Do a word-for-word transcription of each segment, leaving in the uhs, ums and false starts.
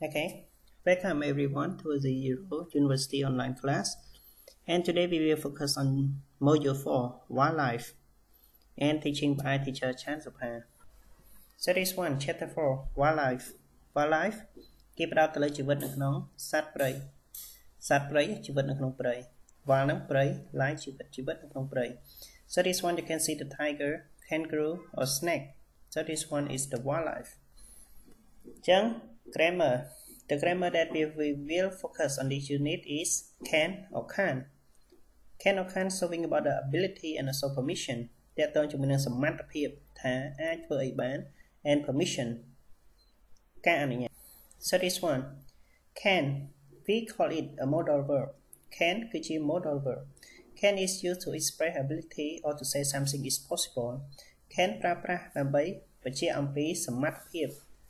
Okay, welcome everyone to the Euro University online class. And today we will focus on Module four, Wildlife, and teaching by teacher Chan Supa. Series one, Chapter four, Wildlife. Wildlife គេផ្ដោតទៅលើជីវិតនៅក្នុងសត្វព្រៃសត្វព្រៃជីវិតនៅក្នុងព្រៃ Wild នឹងព្រៃ Life ជីវិតជីវិតនៅក្នុងព្រៃ Series one you can see the tiger, kangaroo or snake. Series one is the wildlife. ចឹង grammar. The grammar that we, we will focus on this unit is can or can. Can or can showing about the ability and also permission. ទាក់ទងជាមួយនឹងសមត្ថភាពថាអាចធ្វើអីបាន and permission ការអនុញ្ញាត Series one can we call it a modal verb. Can គឺជា modal verb. Can is used to express ability or to say something is possible. Can ប្រើប្រាស់ដើម្បីបញ្ជាក់អំពីសមត្ថភាព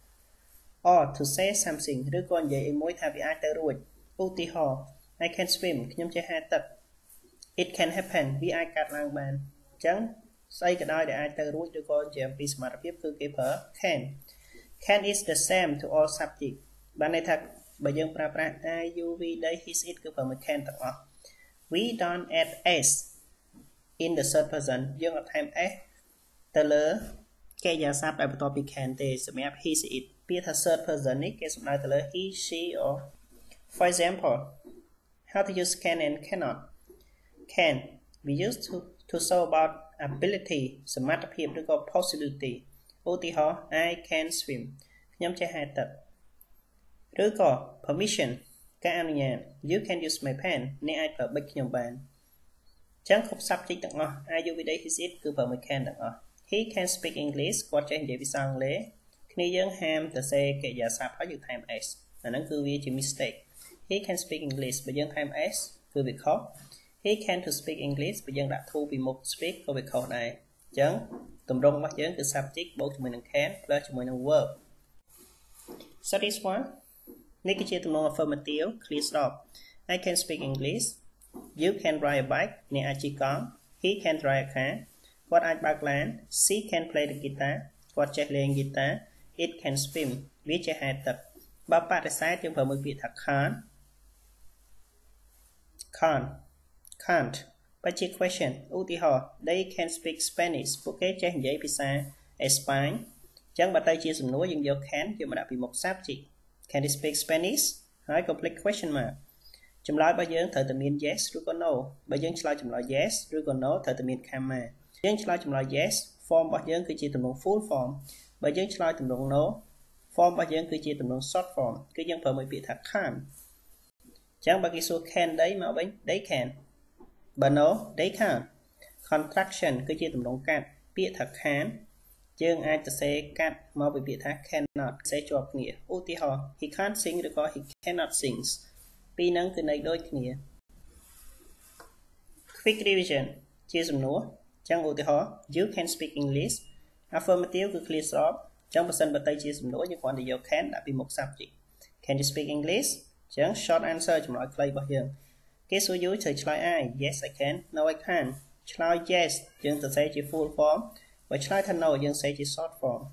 or to say something ឬក៏និយាយឲ្យមួយថាវាអាចទៅរួចឧទាហរណ៍ I can swim ខ្ញុំចេះហែលទឹក It can happen វាអាចកើតឡើងបានអញ្ចឹងស្អីក៏ដោយដែលអាចទៅរួចឬក៏និយាយអំពីសមត្ថភាពគឺគេប្រើ can can is the same to all subject បានន័យថាបើយើងប្រើប្រាស់ I you we they his it គឺប្រើមួយ can ទាំងអស់ we don't add s in the third person យើងអត់ថែម s ទៅលើកិរិយាសព្ទដែលបន្ទាប់ពី can ទេសម្រាប់ his it ពាក្យថា third person នេះគេសំដៅទៅលើ he she or for example how to use can and cannot can we use to to show about ability សមត្ថភាពឬក៏ possibility ឧទាហរណ៍ I can swim ខ្ញុំចេះហែលទឹកឬក៏ permission ការអនុញ្ញាត you can use my pen អ្នកអាចប្រើប៊ិចខ្ញុំបានអញ្ចឹងគ្រប់ subject ទាំងអស់ I you we they his it គឺប្រើមួយ can ទាំងអស់ he can speak English គាត់ចេះនិយាយភាសាអង់គ្លេសគ្នាយើងហាមទៅសេកិរិយាសព្ទហើយយើងថែម s អាហ្នឹងគឺវាជា mistake he can speak English បើយើងថែម s គឺវាខុស he can to speak English បើយើងដាក់ to ពីមុខ speak ក៏វាខុសដែរអញ្ចឹងទម្រង់របស់យើងគឺ subject បូកជាមួយនឹង can plus ជាមួយនឹង verb Series one នេះគឺជាទម្រង់ affirmative clear stop I can speak English you can ride a bike អ្នកអាចជិះកង់ he can drive a car គាត់អាចបើកឡាន she can play the guitar គាត់ចេះលេង guitar it can swim វាចេះហែលទឹកបើបដិសេធយើងប្រើមួយពាក្យថា can't can't can't បើជា question ឧទាហរណ៍ they can speak Spanish ពួកគេចេះនិយាយភាសាអេស្ប៉ាញអញ្ចឹងបើទៅជាសំណួរយើងយក can យកមកដាក់ពីមុខ subject can they speak Spanish ហើយ complete question mark ចម្លើយរបស់យើងត្រូវតែមាន yes ឬក៏ no បើយើងឆ្លើយចម្លើយ yes ឬក៏ no ត្រូវតែមាន comma យើងឆ្លើយចម្លើយ yes form របស់យើងគឺជាទម្រង់ full form បើយើងឆ្លើយទម្រង់ no form របស់យើងគឺជាទម្រង់ short form គឺយើងប្រើមួយពាក្យថា can អញ្ចឹងបើគេសួរ can they មកវិញ they can បើ no they can't contraction គឺជាទម្រង់កាត់ពាក្យថា can យើងអាចសរសេរកាត់មកពីពាក្យថា cannot សរសេរជាប់គ្នាឧទាហរណ៍ he can't sing ឬក៏ he cannot sing ពីរហ្នឹងគឺន័យដូចគ្នា quick revision ជាសំណួរអញ្ចឹងឧទាហរណ៍ you can speak English affirmative គឺ clear stop អញ្ចឹងបើសិនបើទៅជាសំណួរយើងគ្រាន់តែយក can ដាក់ពីមុខ subject can you speak English អញ្ចឹង short answer ចម្លើយខ្លីរបស់យើងគេសួរ you ត្រូវឆ្លើយ I yes I can no I can't ឆ្លើយ yes យើងសរសេរជា full form បើឆ្លើយថា no យើងសរសេរជា short form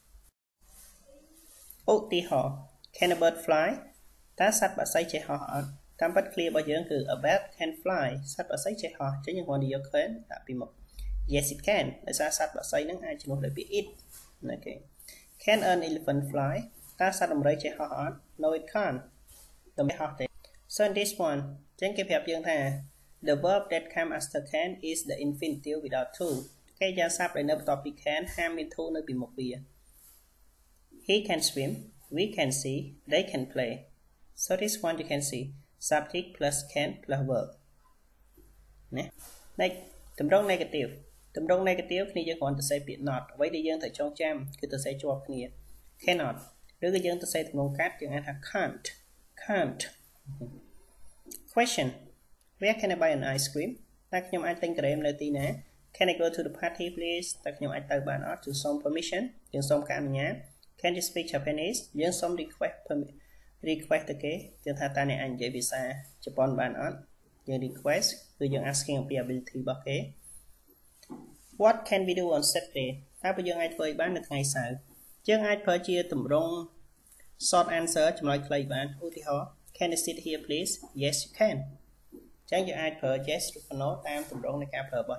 ឧទាហរណ៍ can a bird fly តើសត្វបក្សីចេះហោះអត់តាមពិត clear របស់យើងគឺ a bird can fly សត្វបក្សីចេះហោះអញ្ចឹងយើងគ្រាន់តែយក can ដាក់ពីមុខ yes it can ដោយសារសត្វបក្សីហ្នឹងអាចជំនួសដោយពាក្យ it អូខេ can an elephant fly តើសត្វដំរីចេះហោះអត់ no it can't ដំរីហោះទេ so in this one អញ្ចឹងគេប្រាប់យើងថា the verb that come after can is the infinitive without to កិរិយាសព្ទដែលនៅបន្ទាប់ពី can ហាមមាន to នៅពីមុខវា he can swim we can see they can play so this one you can see subject plus can plus verb ណា next ទម្រង់ negative ទម្រង់ negative គ្នាយើងគ្រាន់តែសេពាក្យ not អ្វីដែលយើងត្រូវចងចាំគឺទៅសេជាប់គ្នា cannot ឬក៏យើងទៅសេទម្រង់កាត់យើងអាចថា can't can't question where can I buy an ice cream តើខ្ញុំអាចទិញការ៉េមនៅទីណា can I go to the party please តើខ្ញុំអាចទៅបានអត់ to some permission យើងសូមការអនុញ្ញាត can you speak Japanese យើងសូម request request ទៅគេយើងថាតើអ្នកអាចនិយាយភាសាជប៉ុនបានអត់យើង request គឺយើង asking អំពី ability របស់គេ what can we do on Saturday តើបើយើងអាចធ្វើអីបាននៅថ្ងៃសៅរ៍យើងអាចប្រើជាទម្រង់ short answer ចម្លើយខ្លីបានឧទាហរណ៍ Can you sit here please Yes you can ចឹងយើងអាចប្រើ yes ឬ no តាមទម្រង់នៃការប្រើរបស់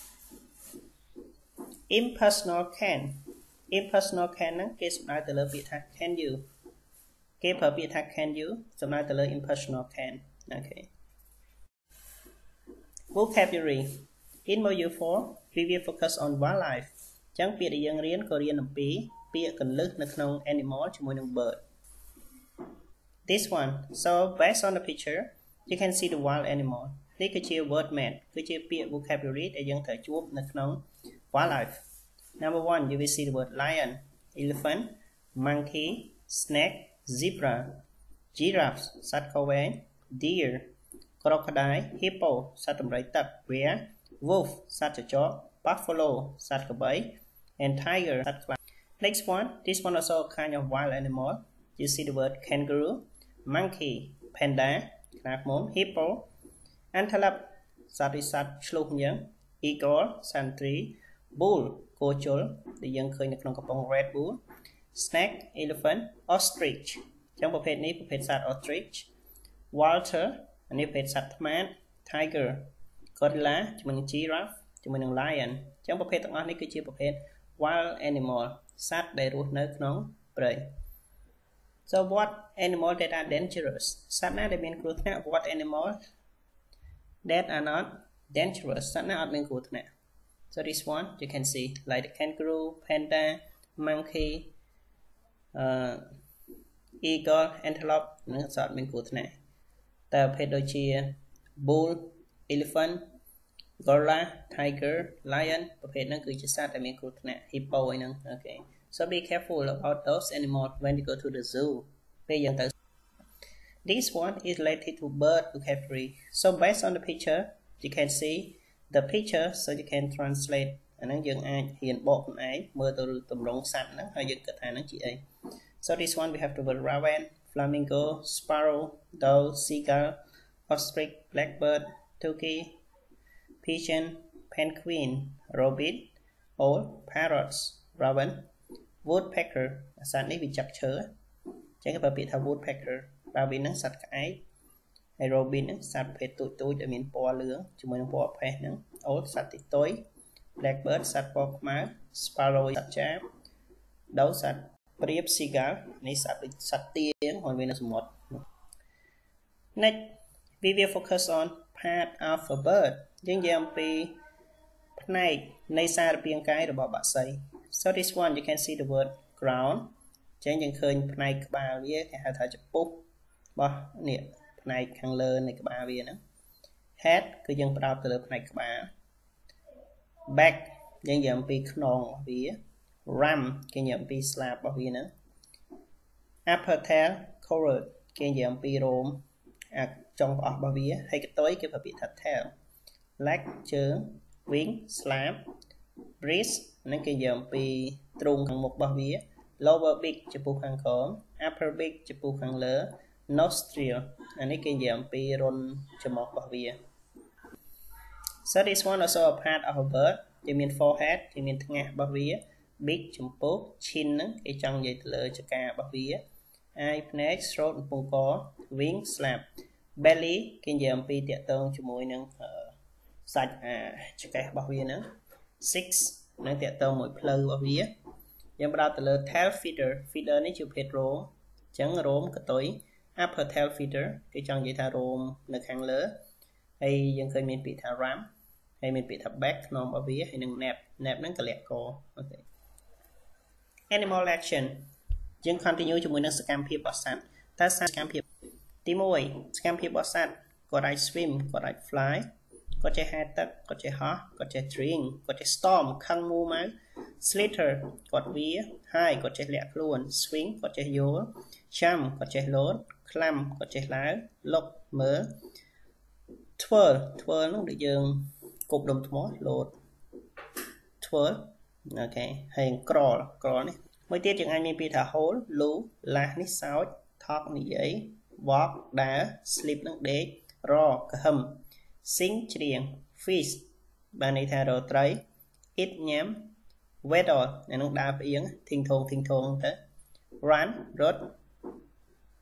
impersonal can impersonal can ហ្នឹងគេសំដៅទៅលើពាក្យថា can you គេប្រើពាក្យថា can you សំដៅទៅលើ impersonal can អូខេ vocabulary in module four we will focus on wildlife ចឹងពាក្យដែលយើងរៀនក៏រៀនអំពីពាក្យកន្លឹះនៅក្នុង animal ជាមួយនឹង bird this one so based on the picture you can see the wild animal នេះគឺជា word map គឺជាពាក្យ vocabulary ដែលយើងត្រូវជួបនៅក្នុង wildlife number one you will see the word lion elephant monkey snake zebra giraffe សត្វខោវែង deer crocodile hippo សត្វដំរីទឹក bear wolf សត្វចចក buffalo សត្វក្របី and tiger សត្វខ្លា next one this one also a kind of wild animal you see the word kangaroo monkey panda ខ្លាឃ្មុំ hippo antelope សត្វរិស័តឆ្លុះអញ្ចឹង eagle សត្វត្រី bull គោជលដែលយើងឃើញនៅក្នុងកំពង់ red bull snake elephant ostrich អញ្ចឹងប្រភេទនេះប្រភេទសត្វ ostrich walter អានេះប្រភេទសត្វថ្មាត tiger gorilla ជាមួយនឹង giraffe ជាមួយនឹង lion អញ្ចឹងប្រភេទទាំងអស់នេះគឺជាប្រភេទ wild animal សត្វដែលរស់នៅក្នុងព្រៃ so what animal that are dangerous សត្វណាដែលមានគ្រោះថ្នាក់ what animal that are not dangerous សត្វណាអត់មានគ្រោះថ្នាក់ so this one you can see like the kangaroo panda monkey uh, eagle antelope នឹងសត្វមានគ្រោះថ្នាក់តែប្រភេទដូចជា bull elephant gorilla tiger lion ប្រភេទហ្នឹងគឺជាសត្វដែលមានគ្រោះថ្នាក់ hippo អីហ្នឹង okay so be careful about those animals when you go to the zoo ពេលយើងទៅ this one is related to bird vocabulary so based on the picture you can see the picture so you can translate អាហ្នឹងយើងអាចរៀនបកខ្លួនឯងមើលទៅទម្រង់សត្វហ្នឹងហើយយើងគិតថាហ្នឹងជាអី so this one we have the word raven flamingo sparrow dove seagull ostrich blackbird turkey pigeon penguin robin owl parrots raven woodpecker សត្វនេះវាចឹកឈើចឹងគេប្រើពាក្យថា woodpecker raven ហ្នឹងសត្វក្អែកហើយ robin ហ្នឹងសត្វប្រភេទទូចទូចដែលមានពណ៌លឿងជាមួយនឹងពណ៌ផេះហ្នឹង owl សត្វតិចតុយ blackbird សត្វពណ៌ខ្មៅ sparrow សត្វចាប dove សត្វព្រាប seagull នេះសត្វដូចសត្វទាហើយវានៅសមុទ្រ next we will focus on part of a bird យើងនិយាយអំពីផ្នែកនៃសារពាង្គកាយរបស់បក្សី so this one you can see the word crown ចឹងយើងឃើញផ្នែកក្បាលវាគេហៅថាចំពុះរបស់នេះផ្នែកខាងលើនៃក្បាលវាហ្នឹង head គឺយើងផ្ដោតទៅលើផ្នែកក្បាល back យើងនិយាយអំពីខ្នងរបស់វា ram គេនិយាយអំពីស្លាបរបស់វាហ្នឹង upper tail covered គេនិយាយអំពីរោមអាចចុងផ្អស់របស់វាហើយកតុយគេប្រើពាក្យថា tail leg ជើង wing ស្លាប breast ហ្នឹងគេនិយាយអំពីទ្រូងខាងមុខរបស់វា lower beak ចំពោះខាងក្រោម upper beak ចំពោះខាងលើ nostril អានេះគេនិយាយអំពីរន្ធច្រមុះរបស់វា so this one also a part of a bird គេមាន forehead គេមានថ្ងាសរបស់វា beak ចំពោះ chin ហ្នឹងគេចង់និយាយទៅលើចការបស់វា eye ភ្នែក throat កំពង់ក wing ស្លាប belly គេនិយាយអំពីតាក់ទងជាមួយនឹងសាច់ចកេះរបស់វាហ្នឹង six នឹងតាក់ទងមួយភ្លៅរបស់វាយើងផ្ដោតទៅលើ tail feather feather នេះជាប្រភេទរោមអញ្ចឹងរោមកតុយ upper tail feather គេចង់និយាយថារោមនៅខាងលើហើយយើងឃើញមានពាក្យថា ram ហើយមានពាក្យថា back ខ្នងរបស់វាហើយនឹង nape nape ហ្នឹងកលាក់កអូខេ animal action យើង continue ជាមួយនឹងសកម្មភាពរបស់សត្វតើសកម្មភាពទីមួយសកម្មភាពរបស់សត្វគាត់អាច swim គាត់អាច fly គាត់ចេះហែលទឹកគាត់ចេះហោះគាត់ចេះ drink គាត់ចេះ storm ខឹងមូម៉ៅ slither គាត់វា high គាត់ចេះលាក់ខ្លួន swing គាត់ចេះយល់ jump គាត់ចេះលោត climb គាត់ចេះឡើង look មើល twirl twirl នោះដូចយើងគប់ដុំថ្មលោត twirl អូខេហើយ crawl crawl នេះមួយទៀតយើងអាចមានពាក្យថា hold លូ laugh នេះសើច talk និយាយ walk ដើរ sleep នឹងដេក raw ក្ហឹម sing ច្រៀង fish បានន័យថារកត្រី eat ញ៉ាំ waddle នៅនឹងដើរផ្អៀង thing thong thing thong ទៅ run រត់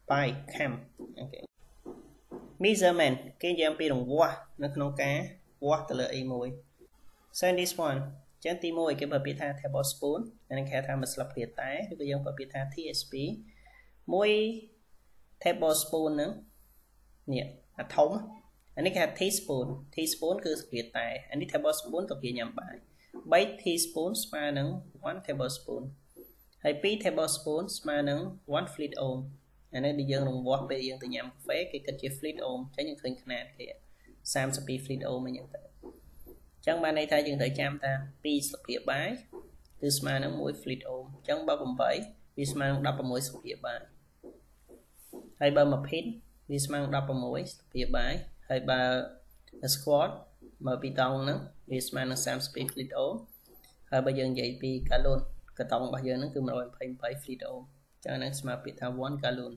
by cam okay measurement គេនិយាយអំពីរង្វាស់នៅក្នុងការវាស់ទៅលើអីមួយ so in this one ចឹងទីមួយគេប្រើពាក្យថា tablespoon អានេះគេថាមួយស្លាបព្រាតែឬក៏យើងប្រើពាក្យថា T S P មួយ tablespoon ហ្នឹងនេះអាធំអានេះគេថា teaspoon teaspoon គឺស្លាបព្រាតែអានេះ tablespoon ទៅគេញ៉ាំបាយ3 teaspoon ស្មើនឹងone tablespoon ហើយtwo tablespoon ស្មើនឹងone fleet ohm អានេះដែលយើងរង្វាស់ពេលយើងទៅញ៉ាំកាហ្វេគេគិតជា fleet ohm អញ្ចឹងយើងឃើញຂະຫນាតគេthirty-two fleet ohm អញ្ចឹងទៅអញ្ចឹងបានន័យថាយើងត្រូវចាំថាtwoស្លាបព្រាបាយគឺស្មើនឹងone fleet ohm អញ្ចឹងបើeightវាស្មើនឹងsixteenស្លាបព្រាបាយហើយបើone pinវាស្មើនឹងsixteenស្លាបព្រាបាយហើយបើ squat មើលពីតង់ហ្នឹងវាស្មើនឹងthirty-two fleet ohm ហើយបើយើងនិយាយពី gallon កតង់របស់យើងហ្នឹងគឺone hundred twenty-eight fleet ohm ចឹងហ្នឹងស្មើពាក្យថាone gallon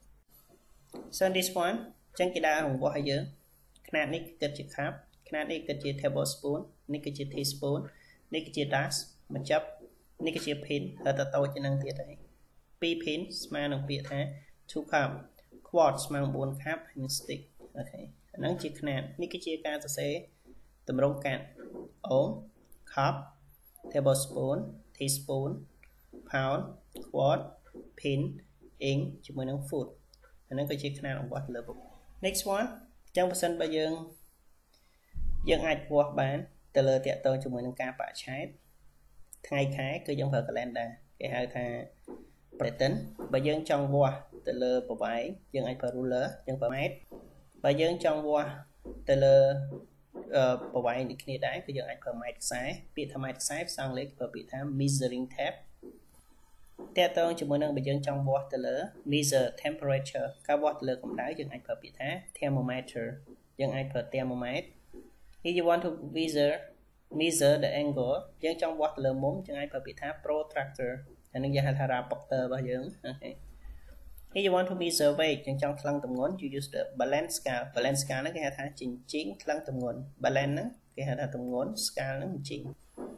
so this one ចឹងគេដាក់រង្វាស់ឲ្យយើងຂະຫນាតនេះគិតជា cup ຂະຫນាតនេះគិតជា tablespoon នេះគឺជា teaspoon នេះគឺជា dash មួយចាប់នេះគឺជា pin ហើយតតូចជាងនឹងទៀតហើយtwo pin ស្មើនឹងពាក្យថា two cup quart ស្មើនឹងfour cup ហើយនឹង stick អូខេអាហ្នឹងជាຂະຫນាតនេះគឺជាការសរសេរតម្រងកាត់ ohm cup tablespoon teaspoon pound quart pin inch ជាមួយនឹង foot អាហ្នឹងគឺជាຂະຫນាតរង្វាស់ទៅលើពុក next one អញ្ចឹងបើសិនបើយើងយើងអាចវាស់បានទៅលើតាក់ទងជាមួយនឹងការបរិច្ឆេទថ្ងៃខែគឺយើងប្រើ calendar គេហៅថា pattern បើយើងចង់វាស់ទៅលើប្រវែងយើងអាចប្រើ ruler យើងប្រើ mét បើយើងចង់វាស់ទៅលើប្រវែងដូចគ្នាដែរគឺយើងអាចប្រើ mét ខ្សែពាក្យថា mét ខ្សែភាសាអង់គ្លេសប្រើពាក្យថា measuring tape តាក់ទងជាមួយនឹងបើយើងចង់វាស់ទៅលើ measure temperature ការវាស់ទៅលើកម្ដៅយើងអាចប្រើពាក្យថា thermometer យើងអាចប្រើ thermometer if you want to measure measure the angle យើងចង់វាស់ទៅលើមុំយើងអាចប្រើពាក្យថា protractor អានេះយើងហៅថា rapporteur របស់យើងអូខេ if you want to measure weight យើងចង់ថ្លឹងទម្ងន់ you use the balance scale balance scale ហ្នឹងគេហៅថាជញ្ជីងថ្លឹងទម្ងន់ balance ហ្នឹងគេហៅថាទម្ងន់ scale ហ្នឹងជញ្ជីង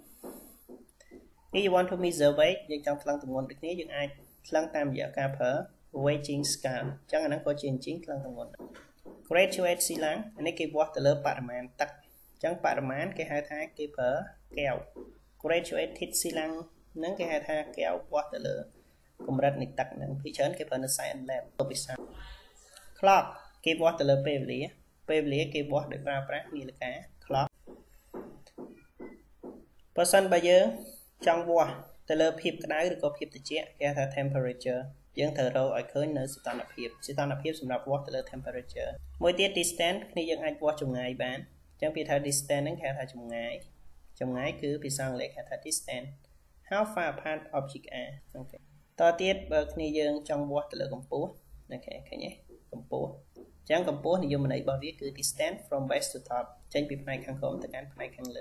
if you want to measure weight យើងចង់ថ្លឹងទម្ងន់ដូចគ្នាយើងអាចថ្លឹងតាមរយៈការប្រើ weighing scale អញ្ចឹងអាហ្នឹងក៏ជាជញ្ជីងថ្លឹងទម្ងន់ graduate ស៊ីឡាំងអានេះគេវាស់ទៅលើបរិមាណទឹកអញ្ចឹងបរិមាណគេហៅថាគេប្រើកែវ graduated ស៊ីឡាំងហ្នឹងគេហៅថាកែវវាស់ទៅលើកម្រិតនៃទឹកហ្នឹងពីច្រើនគេប្រើនៅ science lab ទៅពិសា clock គេវាស់ទៅលើពេលវេលាពេលវេលាគេវាស់ដោយប្រើប្រាស់នាឡិកា clock បើសិនបើយើងចង់វាស់ទៅលើភាពក្តៅឬក៏ភាពត្រជាក់គេហៅថា temperature យើងត្រូវរកឲ្យឃើញនៅសីតុណ្ហភាពសីតុណ្ហភាពសម្រាប់វាស់ទៅលើ temperature មួយទៀត distance គ្នាយើងអាចវាស់ចម្ងាយបានអញ្ចឹងពាក្យថា distance ហ្នឹងគេហៅថាចម្ងាយចម្ងាយគឺភាសាអង់គ្លេសគេហៅថា distance how far apart objects are អូខេតទៀតបើគ្នាយើងចង់វាស់ទៅលើកម្ពស់អូខេឃើញទេកម្ពស់អញ្ចឹងកម្ពស់និយមន័យរបស់វាគឺ distance from base to top ចេញពីផ្នែកខាងក្រោមទៅកាន់ផ្នែកខាងលើ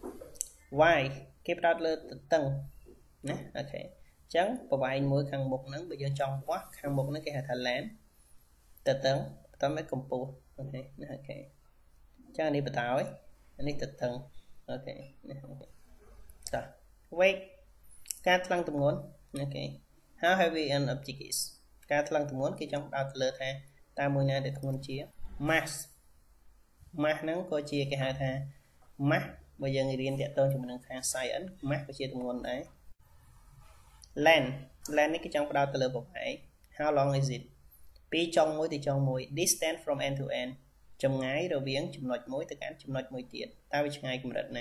y គេផ្ដោតលើទទឹងណាអូខេអញ្ចឹងប្រវែងមួយខាងមុខហ្នឹងបើយើងចង់វាស់ខាងមុខហ្នឹងគេហៅថា length ទទឹងបន្តមកកម្ពស់អូខេណាអូខេអញ្ចឹងនេះបន្តហើយអានេះទទឹងអូខេណាអូខេតោះ weight ការថ្លឹងទម្ងន់អូខេ how heavy an object is ការថ្លឹងទម្ងន់គេចង់ផ្ដោតទៅលើថាតើមួយណាដែលធ្ងន់ជា mass mass ហ្នឹងក៏ជាគេហៅថា mass បើយើងរៀនតាក់ទងជាមួយនឹងខាង science mass ក៏ជាទម្ងន់ដែរ length length នេះគេចង់ផ្ដោតទៅលើប្រវែង how long is it ពីចុងមួយទៅចុងមួយ distance from end to end ចម្ងាយរវាងចំណុចមួយទៅកាន់ចំណុចមួយទៀតតើវាឆ្ងាយកម្រិតណា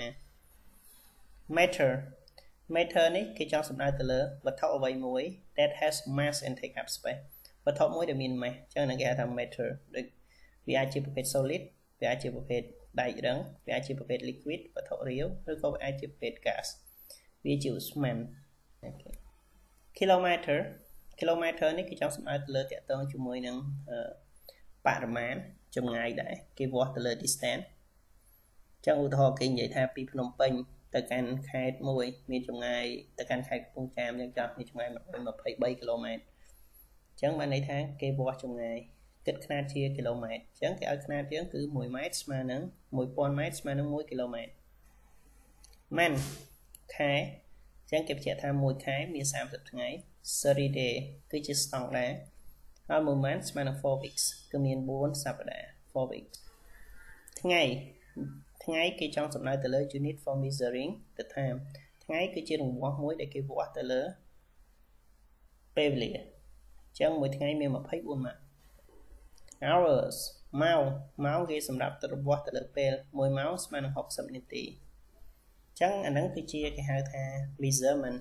meter meter នេះគេចង់សំដៅទៅលើវត្ថុអ្វីមួយ that has mass and take up space វត្ថុមួយដែលមាន mass អញ្ចឹងហ្នឹងគេហៅថា meter ដូចវាអាចជាប្រភេទ solid វាអាចជាប្រភេទដែករឹងវាអាចជាប្រភេទ liquid វត្ថុរាវឬក៏វាអាចជាប្រភេទ gas វាជាឧស្ម័នអូខេ kilometer kilometer នេះគេចង់សំដៅទៅលើតាក់ទងជាមួយនឹងបរិមាណចម្ងាយដែរគេវាស់ទៅលើ distance អញ្ចឹងឧទាហរណ៍គេនិយាយថាពីភ្នំពេញទៅកាន់ខេត្តមួយមានចម្ងាយទៅកាន់ខេត្តកំពង់ចាមយ៉ាងចោះមានចម្ងាយone hundred twenty-threeគីឡូម៉ែត្រអញ្ចឹងបានន័យថាគេវាស់ចម្ងាយគិតខ្នាតជាគីឡូម៉ែត្រអញ្ចឹងគេឲ្យខ្នាតយើងគឺoneម៉ែត្រស្មើនឹងone thousandម៉ែត្រស្មើនឹងoneគីឡូម៉ែត្រ man ខែអញ្ចឹងគេបញ្ជាក់ថាមួយខែមានthirtyថ្ងៃthirty day គឺជាស្តង់ដារ Our moment span of four weeks គឺមានbốnសប្តាហ៍ four weeks ថ្ងៃថ្ងៃគេចង់សំដៅទៅលើ unit for measuring the time ថ្ងៃគឺជារង្វាស់មួយដែលគេវាស់ទៅលើពេលវេលាអញ្ចឹងមួយថ្ងៃមានยี่สิบสี่ម៉ោង hours ម៉ោងម៉ោងគេសម្រាប់ទៅវាស់ទៅលើពេលមួយម៉ោងស្មើនឹងsixtyនាទីអញ្ចឹងអាហ្នឹងគឺជាគេហៅថា measurement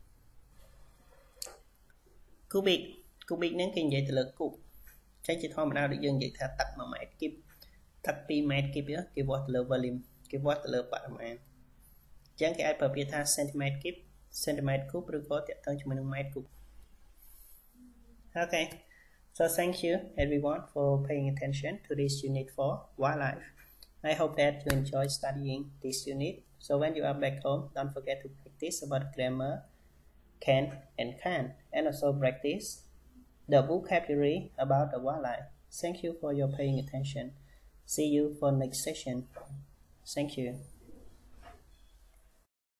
cubic cubic ហ្នឹងគេនិយាយទៅលើគូបអញ្ចឹងជាធម្មតាដូចយើងនិយាយថាទឹកoneម៉ែត្រគីបទឹកtwoម៉ែត្រគីបគេវាស់ទៅលើ volume គេវាស់ទៅលើបរិមាណអញ្ចឹងគេអាចប្រើពាក្យថា centimeter cube centimeter cube ឬក៏តាក់ទងជាមួយនឹង meter cube Okay, so thank you everyone for paying attention to this unit for wildlife. I hope that you enjoy studying this unit. So when you are back home, don't forget to practice about grammar, can and can, and also practice the vocabulary about the wildlife. Thank you for your paying attention. See you for next session. Thank you.